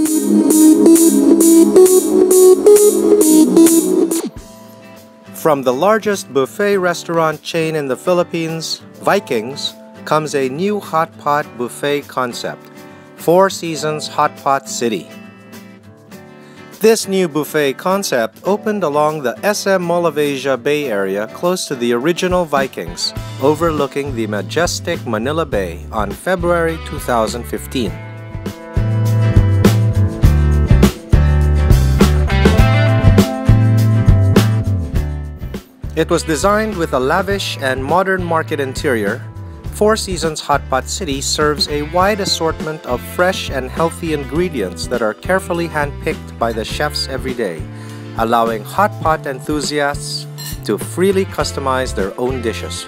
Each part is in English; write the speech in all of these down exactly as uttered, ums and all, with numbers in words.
From the largest buffet restaurant chain in the Philippines, Vikings, comes a new hot pot buffet concept, Four Seasons Hotpot City. This new buffet concept opened along the S M Mall of Asia Bay area close to the original Vikings, overlooking the majestic Manila Bay on February two thousand fifteen. It was designed with a lavish and modern market interior. Four Seasons Hotpot City serves a wide assortment of fresh and healthy ingredients that are carefully handpicked by the chefs every day, allowing hot pot enthusiasts to freely customize their own dishes.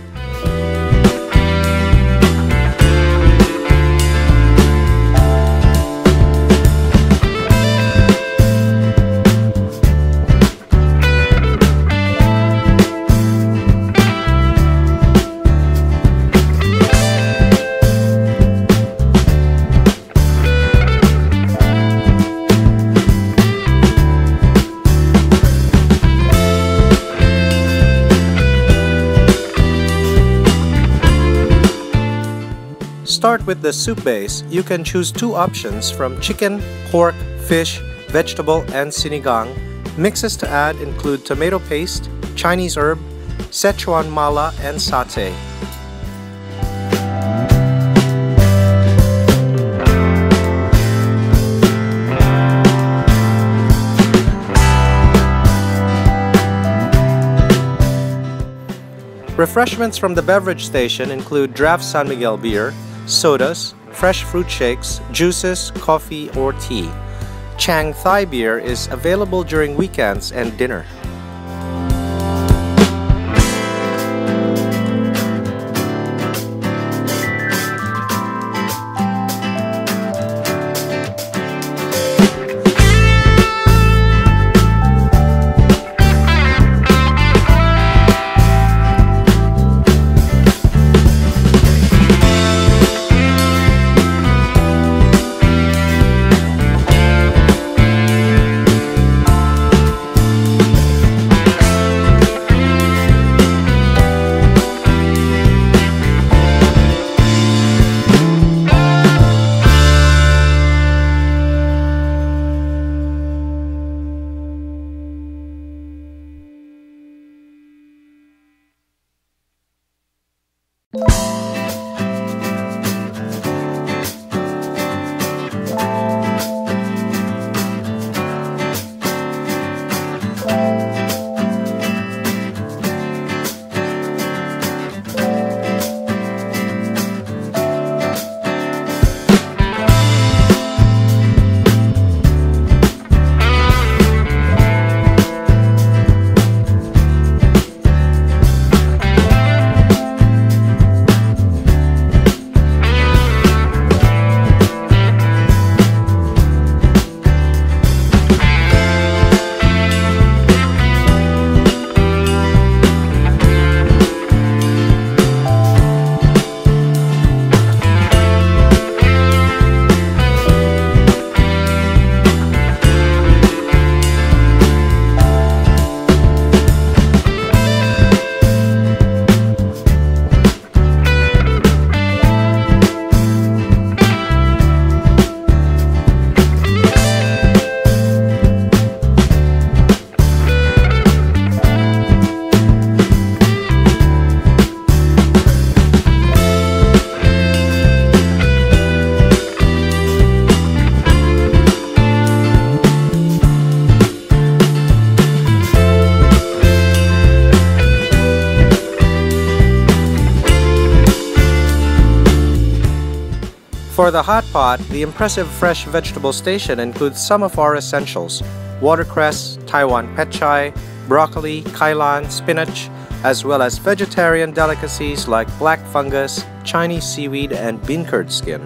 Start with the soup base. You can choose two options from chicken, pork, fish, vegetable, and sinigang. Mixes to add include tomato paste, Chinese herb, Szechuan mala, and satay. Refreshments from the beverage station include draft San Miguel beer, sodas, fresh fruit shakes, juices, coffee, or tea. Chang Thai beer is available during weekends and dinner. For the hot pot, the impressive fresh vegetable station includes some of our essentials: watercress, Taiwan pechay, broccoli, kailan, spinach, as well as vegetarian delicacies like black fungus, Chinese seaweed, and bean curd skin.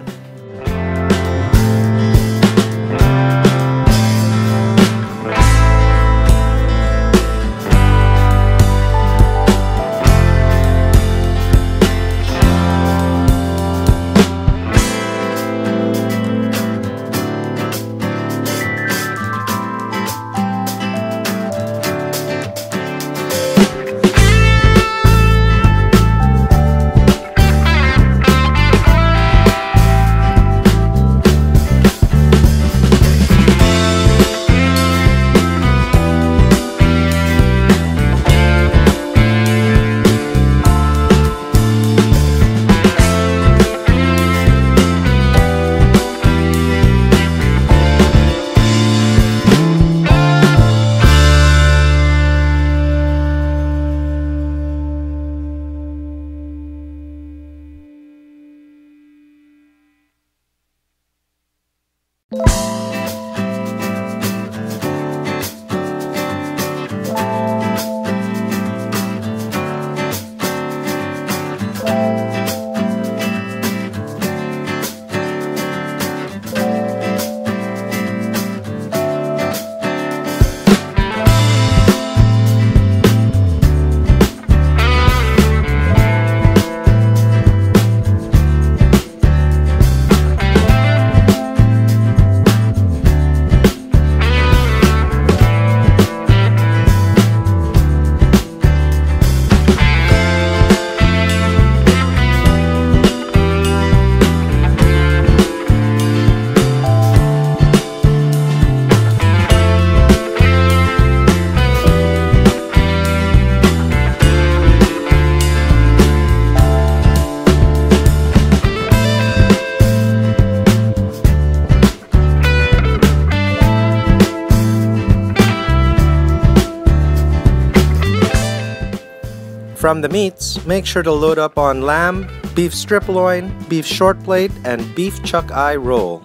From the meats, make sure to load up on lamb, beef strip loin, beef short plate, and beef chuck eye roll.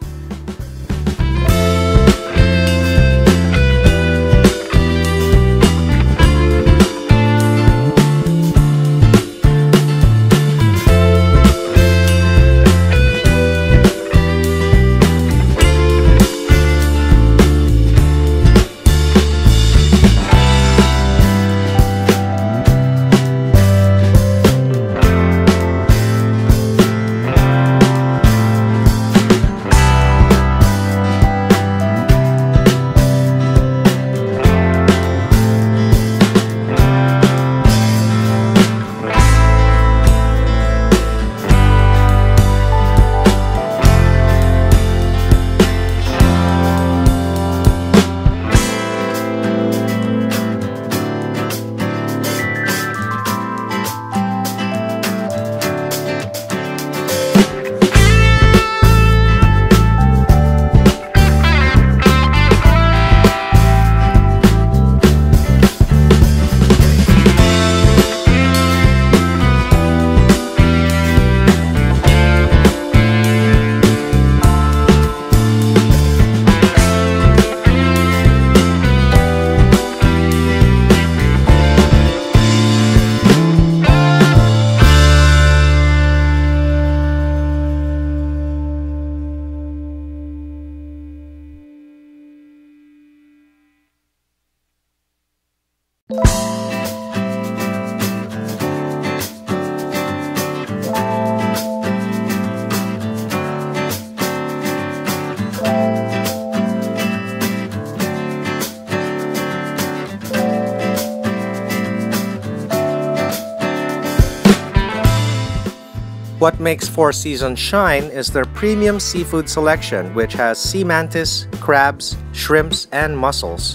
What makes Four Seasons shine is their premium seafood selection, which has sea mantis, crabs, shrimps, and mussels.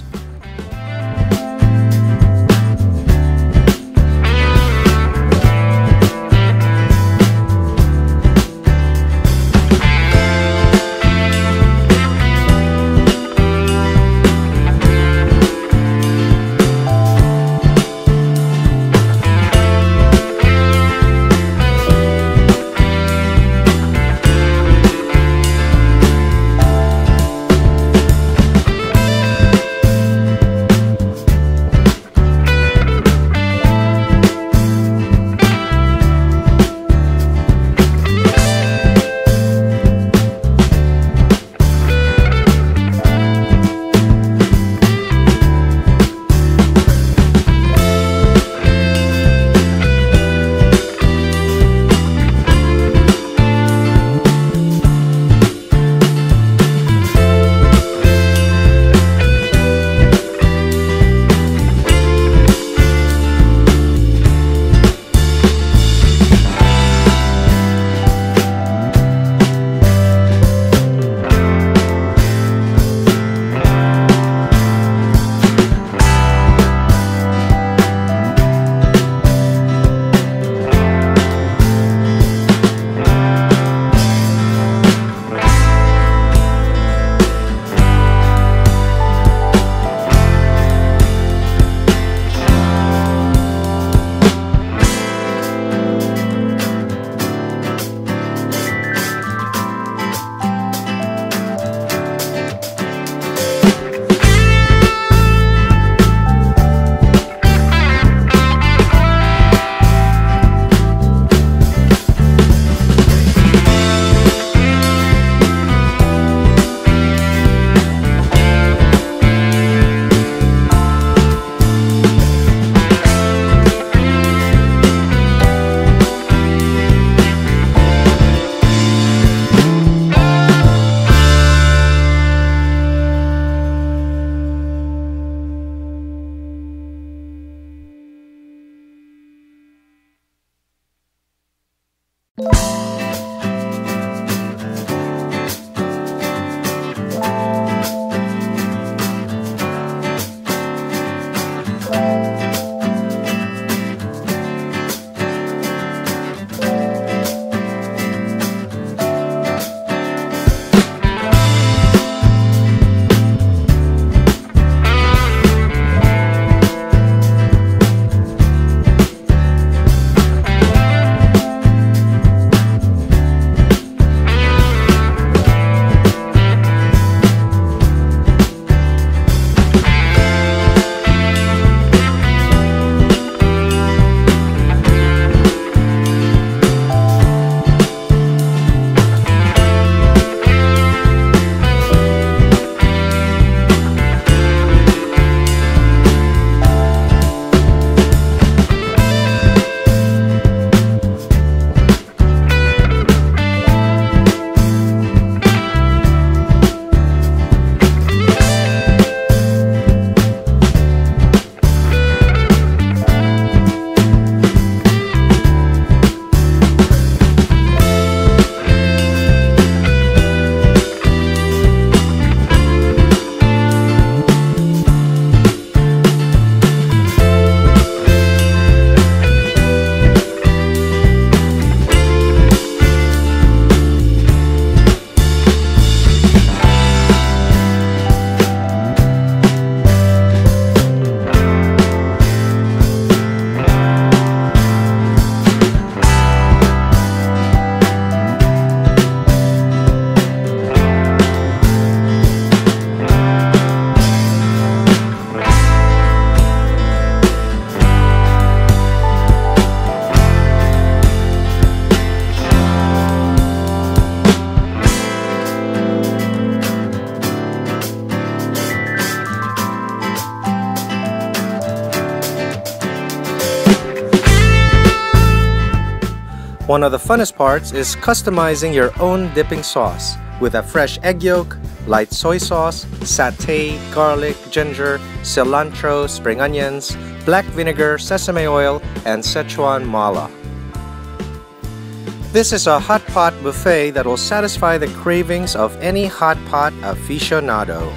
One of the funnest parts is customizing your own dipping sauce with a fresh egg yolk, light soy sauce, sate, garlic, ginger, cilantro, spring onions, black vinegar, sesame oil, and Szechuan mala. This is a hot pot buffet that will satisfy the cravings of any hot pot aficionado.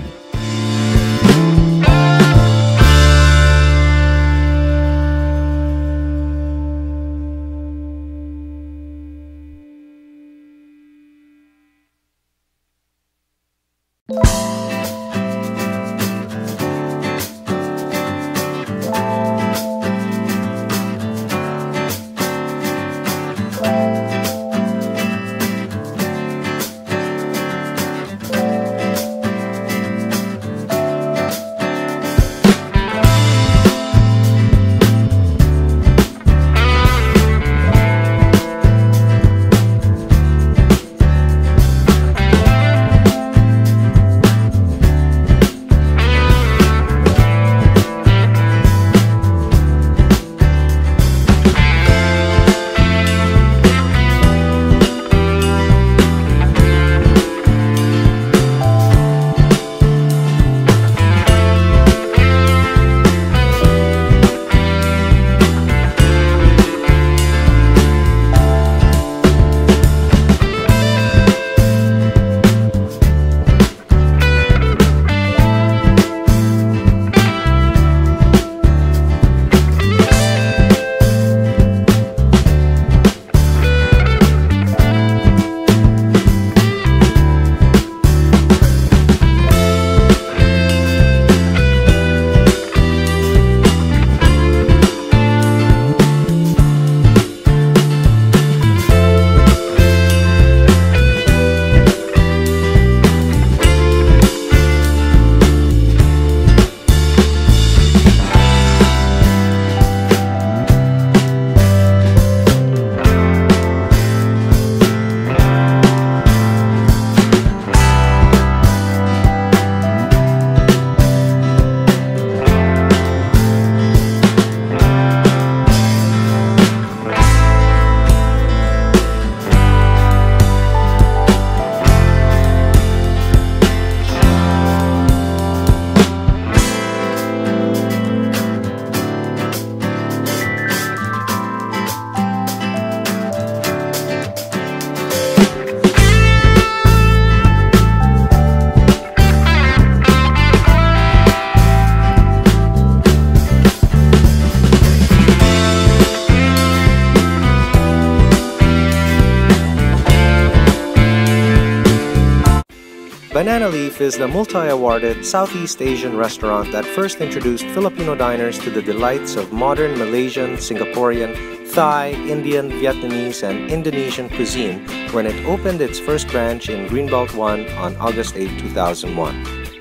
Banana Leaf is the multi-awarded Southeast Asian restaurant that first introduced Filipino diners to the delights of modern Malaysian, Singaporean, Thai, Indian, Vietnamese, and Indonesian cuisine when it opened its first branch in Greenbelt one on August eighth, two thousand one.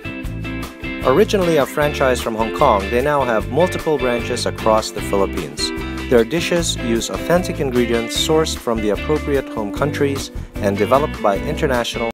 Originally a franchise from Hong Kong, they now have multiple branches across the Philippines. Their dishes use authentic ingredients sourced from the appropriate home countries and developed by international